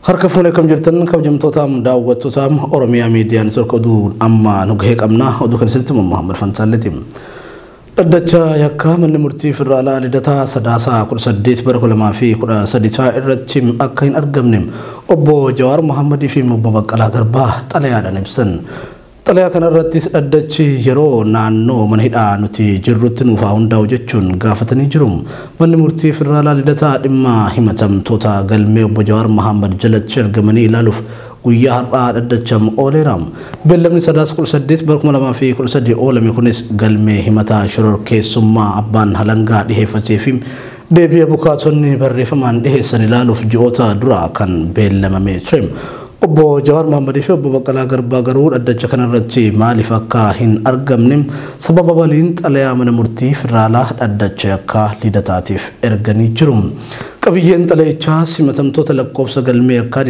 harka fuune kam jirtan kabajamtootaam daawwattootaam Oromiyaa Miidiyaa Neetwoork oduu amma nu gahee qabna oduu kan isinitti Muhammad Fansaalleeti. Dhaddacha yakka manni murtii federaalaa Lidataa Sadaasaa 18 bara 2013 irratti akka hin argamne obbo Jawaar Mohammadii fi obbo Baqqalaa Garbaa xalayaadhaan ibsan. Xalayaa kana irrattis dhaddachi yeroo naannoo mana hidhaa nuti jirrutti nuuf hundaa'u jechuun gaafatanii jiru. Manni murtii federaalaa Lidataa dhimma himatamtoota galmee obbo Jawaar Mohammad jalatti argamanii ilaaluuf guyyaa har'aa dhaddacham ooleeraam. Beellamni Sadaasa 18 bara 2013 oolame kunis galmee himataa shororkeessummaa abbaan halangaa dhiheeffatee fi deebii abukaatonni barreeffamaan dhiheessan ilaaluuf ji'oota dura kan beellamame ture. Obbo Jawaar Mohammadii fi obbo Baqqalaa Garbaa garuu dhaddacha kanarratti maaliif akka hin argamne sababa waliin xalayaa mana murtii federaalaa dhaddacha yakka Lidataatiif erganii jiru. Qabiyyeen xalayichaa himatamtoota lakkoofsa galmee yakkaa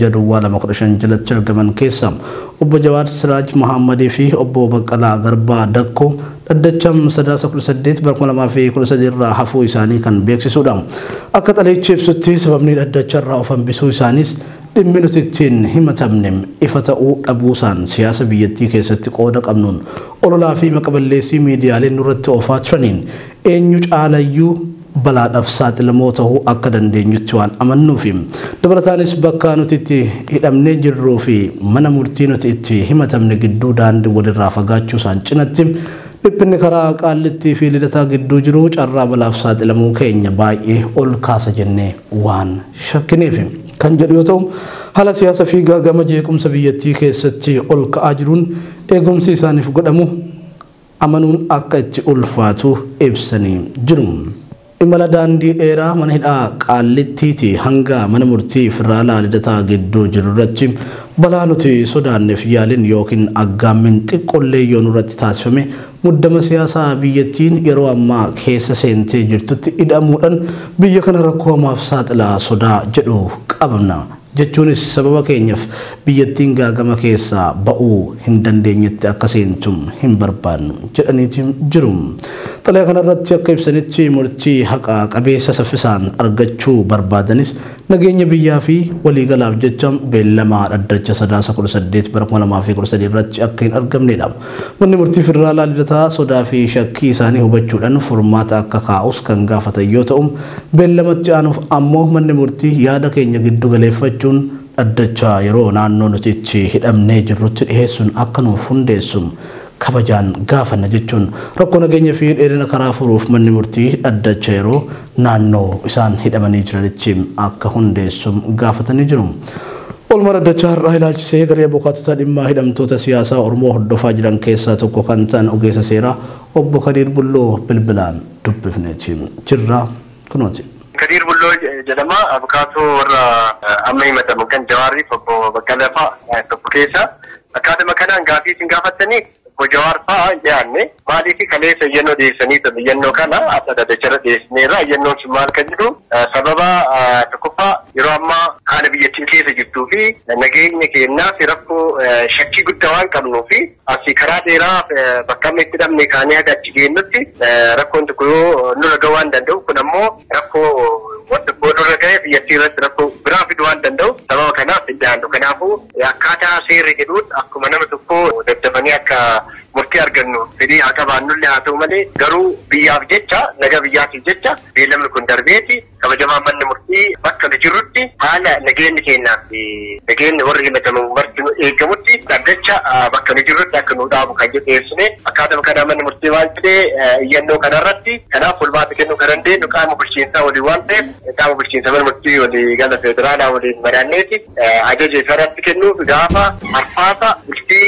26 jalatti argaman keessa obbo Jawaar Siraaj Mohammadii fi obbo Baqqalaa Garbaa Dakkoo dhaddacham Sadaasa 18 bara 2013 irraa hafuu isaanii kan beeksisudha. Akka xalayichi ibsutti sababni dhaddacha irraa of hambisuu isaanis dhimmi nuti ittiin himatamne ifa ta'uu dhabuusaan siyaasa biyyattii keessatti qooda qabnuun ololaa fi maqaballeessii miidiyaaleen nurratti oofaa turaniin eenyu caalayyuu balaadhaaf saaxilamoo ta'uu akka dandeenyutti waan amannuufi dabalataanis bakka nuti itti hidhamnee jirruu fi mana murtii nuti itti himatamne gidduu daandii walirraa fagaachuu isaan cinatti dhiphinni karaa Qaallittii fi Lidataa gidduu jiru carraa balaaf saaxilamuu keenya baay'ee ol kaasa jennee waan shakkineef kan jedhu yoo ta'u haala siyaasa fi gaagama jeequmsa biyyattii keessatti ol ka'aa jiruun eegumsi isaaniif godhamu amanuun akka itti ulfaatu ibsanii jiru. Imala daandii dheeraa mana hidhaa Qaallittiitii hanga mana murtii federaalaa Lidataa gidduu jiru irratti balaa nuti sodaanneef yaaliin yookiin aggaammin xiqqollee yoo nurratti taasifame muddama siyaasaa biyyattiin yeroo ammaa keessa seentee jirtutti hidhamuudhaan biyya kana rakkoo hamaaf saaxilaa sodaa jedhu qabna. Jechuunis sababa keenyaaf biyyattiin gaagama keessaa ba'uu hin dandeenyetti akka seentum hin barbaannu jedhaniitiin jiru. Xalayaa kanarratti akka ibsanitti murtii haqa qabeessa saffisaan argachuu barbaadanis nageenya biyyaa fi waliigalaaf jecha beellamaa dhaddacha Sadaasa 18 bara 2013 irratti akka hin argamnedha. Manni murtii federaalaa Lidataa sodaa fi shakkii isaanii hubachuudhaan furmaata akka kaa'us kan gaafatan yoo ta'u beellamatti aanuuf ammoo manni murtii yaada keenya giddu galeeffachuun dhaddacha yeroo naannoo nuti itti hidhamnee jirrutti dhiheessuun akka nuuf hundeessu kabajaan gaafanna jechuun rakkoo nageenya fi dheerina karaa furuuf manni murtii dhaddacha yeroo naannoo isaan hidhamanii jiranitti akka hundeessu gaafatanii jiru. Olma dhaddacha har'aa ilaalchisee garee abukaatota dhimma hidhamtoota siyaasaa Oromoo hordofaa jiran keessaa tokko kan ta'an ogeessa seeraa obbo Kadiir Bulloo bilbilaan dubbifneeti jirra kunooti. Kadiir Bulloo jedhama abukaatoo warra amma himatamu kan Jawaariif obbo Baqqalaa fa'aa tokko keessa akkaatuma kanaan gaaffii isin gaafattanii obbo Jawaar fa'aa yaadne maaliif kaleessa iyyannoo dhiyeessanii iyyannoo kana akka dhaddacharra dhiyeessineerra iyyannoon sun maal kan jedhu sababa tokkoffaa yeroo ammaa haala biyyattiin keessa jirtuu fi nageenya keenyaaf rakkoo shakkii guddaa waan qabnuu fi asii karaa dheeraa bakka amma itti dhabne kaanee haga achi geennutti rakkoon tokko yoo nurra ga'uu waan danda'u kun ammoo rakkoo wanta boodurra ga'ee biyyattii irratti rakkoo biraa fiduu waan danda'u sababa kanaaf ilaallu. Kanaafuu akkaataa seerri jedhuun akkuma nama tokko daddafanii akka murtii argannu fedhii haa qabaannullee haa ta'u malee garuu biyyaaf jecha naga biyyaatiif jecha beellamni kun darbeeti kabajamaa manni murtii bakka nu jirrutti haala nageenyi keenyaaf nageenyi warri himataman marti eegamutti dhaddacha bakka nu jirrutti akka nu dhaabu kan jedheessine akkaatuma kanaa manni murtii waan jedhee iyyannoo kanarratti kanaaf furmaata kennuu kan dandeenyu qaama bulchiinsaa waliin waan ta'eef qaama bulchiinsa mana murtii walii gala federaalaa waliin mari'anneeti ajaja isarratti kennuuf gaafa arfaasa bultii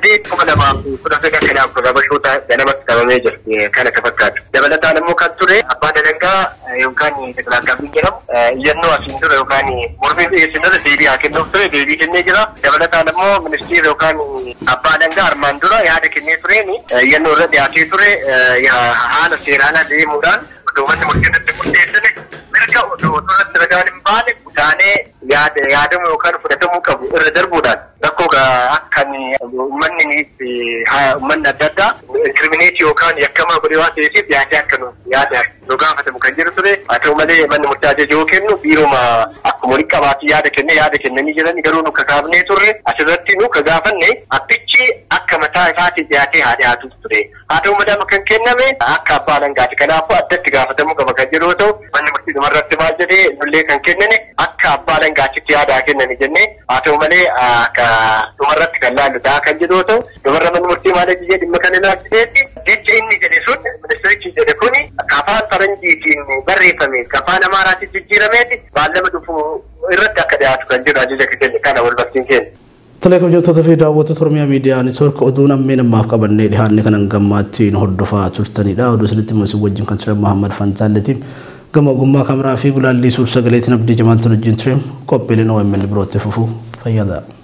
8 kanaaf rabashoota ganamatti qabamee jira kana akka fakkaatu. Dabalataan immoo kan ture abbaa dalangaa yookaan teklaakkaafiin jedhamu iyyannoo asiin dura yookaan mormii dhiyeessin dura deebii haa kennuuf ture deebii kennee jira. Dabalataan immoo ministeera yookaan abbaa dalangaa armaan dura yaada kennee tureen iyyannoo irra dhiyaatee ture haala seeraanaa deemuudhaan odoo manni murteessatti murteessine mirga odoo irratti ragaan hin baane utaanee yaadamu yookaan fudhatamuu qabu irra darbuudhaan rakkoo akkan uummanni adda addaa inkirimineetii yookaan yakkamaa godhee waan ta'eef yaadee akka nu yaada nu gaafatamu kan jiru ture haa ta'u malee manni murtii ajaja yoo kennu biiruma akkuma qabaati yaada kennanii jiran garuu nu kakaafnee turre asirratti nu kagaafanne abbichi akka mataa isaatti dhiyaatee haa dhiyaatu ture. Haa ta'u madama kan kenname akka abbaa alangaati. Kanaafuu addatti gaafatamuu qaba kan jedhu ta'u manni murtii dhumarratti maal jedhee nullee kan kennane akka abbaa alangaatti yaada kennani jennee haa ta'u malee akka dhumarratti kan laallu ta'a kan jedhu ta'u dhumarra manni murtii maal jedhee dhimma kana ilaalchiseetti jecha inni jedhe sun ministerichi jedhe kuni afaan faranjiitiin barreeffame afaan amaaraatiin jijjiirameeti baallama dhufu irratti akka dhiyaatu kan jedhu ajaja kenne kana wal bakkiin kenna. Telekom jabtoota fi daawwattoota Oromiyaa miidiyaa neetwoork oduun ammeen ammaaf qabannee dhihaanne kanan gammaattiin hordofaa turtanidha. Oduu sirriitti immoo wajjin kan ture Muhammad Fantaalletiin gama ogummaa kaameraa fi gulaallii suur sagaleetiin Abdii Jamaaltiin wajjin ture qophiileen OMN birootti fufuu fayyadaa.